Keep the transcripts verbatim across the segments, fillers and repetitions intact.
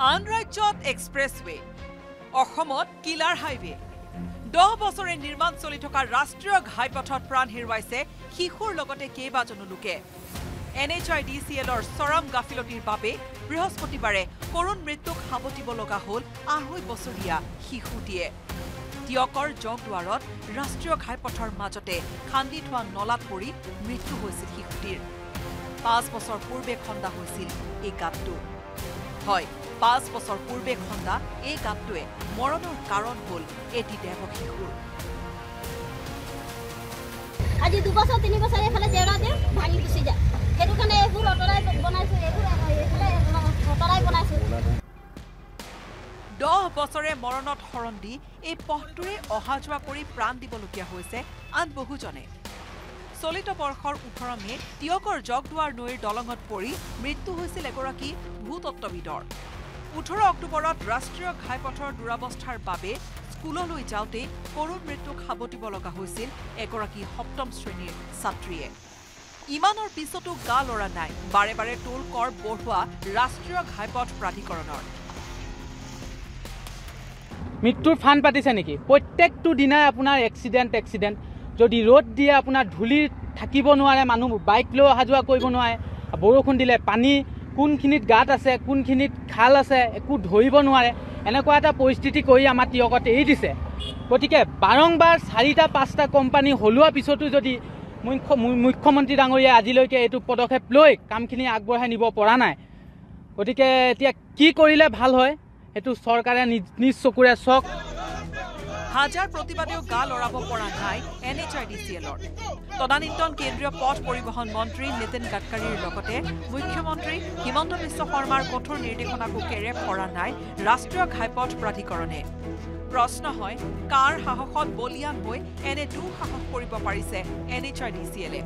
আন ৰাজ্যত এক্সপ্ৰেছৱে অসমত কিলাৰ হাইৱে দহ বছৰে নিৰ্মাণ চলি থকা ৰাষ্ট্ৰীয় ঘাইপথত প্ৰাণ হেৰুৱাইছে শিশুৰ লগতে কেইবাজনো লোকে N H I D C এলৰ চৰম গাফিলতিৰ বাবে বৃহস্পতিবাৰে কৰুণ মৃত্যুক সাৱটিব লগা হ'ল আঢ়ৈ বছৰীয়া শিশুটিয়ে টিয়কৰ জগদুৱাৰত ৰাষ্ট্ৰীয় ঘাইপথৰ মাজতে খান্দি থোৱা নলাত পৰি মৃত্যু হৈছিল শিশুটিৰ পাঁচ বছৰ পূৰ্বে খন্দা হৈছিল এই গাঁতটো হয় পাঁচ বছৰ পূৰ্বে খন্দা এই গাঁতটোৱে মৰণৰ কাৰণ হ'ল এটি দেৱক শিশুৰ আজি দুবছৰ তিনি বছৰ এফালে জেগা দিয়ে ভাঙি গুচি যায় সেইটো কাৰণে এইবোৰ অটৰাই বনাইছো এইবোৰ অটৰাই বনাইছো দহ বছৰে মৰণত শৰণ দি এই পথটোৰে অহা যোৱা কৰি প্ৰাণ দিবলগীয়া হৈছে আন বহুজনে চলিত বৰ্ষৰ ওঠৰ মে টিয়কৰ জগদুৱাৰ নৈৰ দলঙত পৰি মৃত্যু হৈছিল এগৰাকী ভূতত্ত্ববিদৰ ওঠৰ অক্টোবৰত ৰাষ্ট্ৰীয় ঘাইপথৰ দুৰাৱস্থাৰ বাবে স্কুললৈ যাওঁতে কৰুণ মৃত্যুক সাৱটিব লগা হৈছিল এগৰাকী সপ্তম শ্ৰেণীৰ ছাত্ৰীয়ে ইমানৰ পিছতো গা লৰা নাই বাৰে বাৰে টোল কৰ বঢ়োৱা ৰাষ্ট্ৰীয় ঘাইপথ প্ৰাধিকৰণৰ মৃত্যুৰ ফান পাতিছে নেকি প্ৰত্যেকটো দিনাই আপোনাৰ এক্সিডেণ্ট এক্সিডেণ্ট যদি ৰ'দ দিয়ে আপোনাৰ ধূলি থাকিব নোৱাৰে মানুহ বাইক লৈ অহা যোৱা কৰিব নোৱাৰে বৰষুণ দিলে পানী কোনখিনিত গাঁত আছে কোনখিনিত খাল আছে একো ধৰিব নোৱাৰে এনেকুৱা এটা পৰিস্থিতি কৰি আমাৰ টিয়কত এৰি দিছে গতিকে বাৰংবাৰ চাৰিটা পাঁচটা কোম্পানী হলোৱা পিছতো যদি মুখ্যমন্ত্ৰী ডাঙৰীয়াই আজিলৈকে এইটো পদক্ষেপ লৈ কামখিনি আগবঢ়াই নিব পৰা নাই গতিকে এতিয়া কি কৰিলে ভাল হয় সেইটো চৰকাৰে নিজ চকুৰে চাওক হাজাৰ প্ৰতিবাদেও গা লৰাব পৰা নাই N H I D C এলৰ তদানীন্তন কেন্দ্ৰীয় পথ পৰিবহণ মন্ত্ৰী নীতিন গাডকাৰীৰ লগতে মুখ্যমন্ত্ৰী হিমন্ত বিশ্ব শৰ্মাৰ কঠোৰ নিৰ্দেশনাকো কেৰেপ কৰা নাই ৰাষ্ট্ৰীয় ঘাইপথ প্ৰাধিকৰণে প্ৰশ্ন হয় কাৰ সাহসত বলিয়ান হৈ এনে দুঃসাহস কৰিব পাৰিছে N H I D C এলে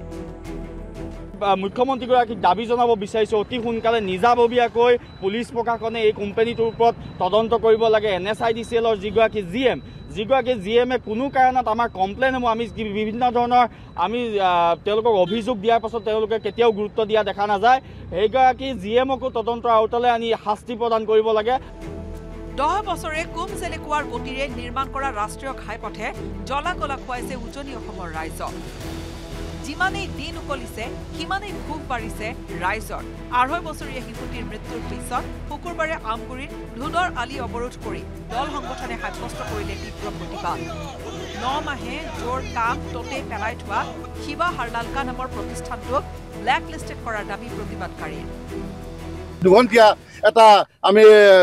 মুখ্যমন্ত্ৰীগৰাকীক দাবী জনাব বিচাৰিছোঁ অতি সোনকালে নিজাববীয়াকৈ পুলিচ প্ৰশাসনে এই কোম্পানীটোৰ ওপৰত তদন্ত কৰিব লাগে N H I D C এলৰ যিগৰাকী জি এম যিগৰাকী জি এমে কোনো কাৰণত আমাৰ কমপ্লেইনসমূহ আমি বিভিন্ন ধৰণৰ আমি তেওঁলোকক অভিযোগ দিয়াৰ পাছত তেওঁলোকে কেতিয়াও গুৰুত্ব দিয়া দেখা নাযায় সেইগৰাকী জি এমকো তদন্তৰ আওতালৈ আনি শাস্তি প্ৰদান কৰিব লাগে দহ বছৰে কম চেলেকুৱাৰ গতিৰে নিৰ্মাণ কৰা ৰাষ্ট্ৰীয় ঘাইপথে জ্বলা কলা খুৱাইছে উজনি অসমৰ ৰাইজক যিমানেই দিন উকলিছে সিমানেই ক্ষোভ বাঢ়িছে ৰাইজৰ আঢ়ৈ বছৰীয়া শিশুটিৰ মৃত্যুৰ পিছত শুকুৰবাৰে আমগুৰিত ধুদৰ আলি অৱৰোধ কৰি দল সংগঠনে সাব্যস্ত কৰিলে তীব্ৰ প্ৰতিবাদ ন মাহে জোৰ কাম ততে পেলাই থোৱা শিৱা হাৰলালকা নামৰ প্ৰতিষ্ঠানটোক ব্লেক লিষ্টেড কৰাৰ দাবী প্ৰতিবাদকাৰীৰ দুঘণ্টীয়া এটা আমি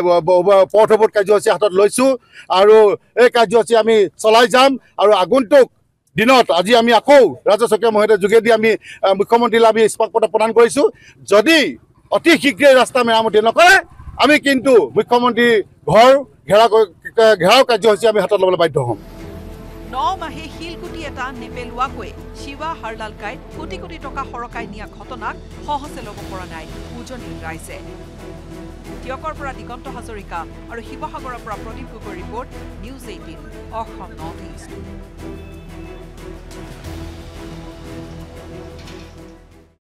পথবোধ কাৰ্যসূচী হাতত লৈছোঁ আৰু এই কাৰ্যসূচী আমি চলাই যাম আৰু আগন্তুক দিনত আজি আমি আকৌ ৰাজচক্ৰীয় মহোদয়ৰ যোগেদি আমি মুখ্যমন্ত্ৰীলৈ আমি স্মাৰকপত্ৰ প্ৰদান কৰিছোঁ যদি অতি শীঘ্ৰেই ৰাস্তা মেৰামতি নকৰে আমি কিন্তু মুখ্যমন্ত্ৰী ঘৰ ঘেৰা ঘেৰাও কাৰ্যসূচী আমি হাতত ল'বলৈ বাধ্য হ'ম ন মাহে শিলগুটি এটা নেপেলোৱাকৈ শিৱা হাৰলালকাই কোটি কোটি টকা সৰকাই নিয়া ঘটনাক সহজে ল'ব পৰা নাই উজনিৰ ৰাইজে টিয়কৰ পৰা দিগন্ত হাজৰিকা আৰু শিৱসাগৰৰ পৰা প্ৰদীপ গগৈৰ report news eighteen Assam north east